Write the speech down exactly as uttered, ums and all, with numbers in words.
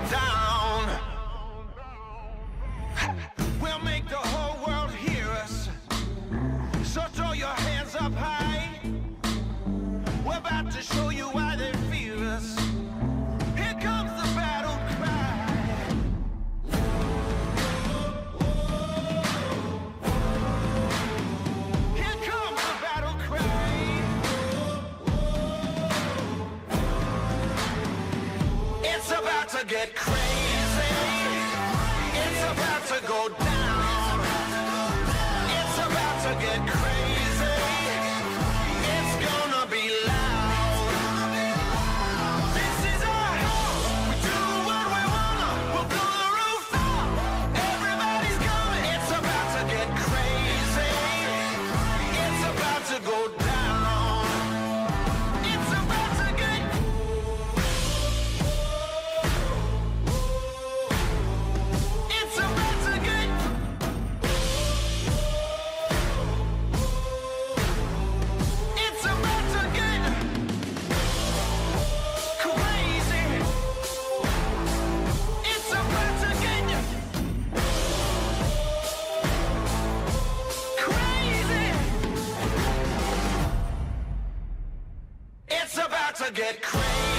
down. We'll make the whole world hear us. So throw your hands up high. We're about to show you why they fear us. Here comes the battle cry. Here comes the battle cry. It's about to get crazy. It's about to go down. It's about to get crazy. It's gonna be loud. This is our house. We do what we wanna. We'll blow the roof up. Everybody's coming. It's about to get crazy. It's about to go down. It's about to get. It's about to get. It's about to get crazy. It's about to get crazy. It's about to get crazy.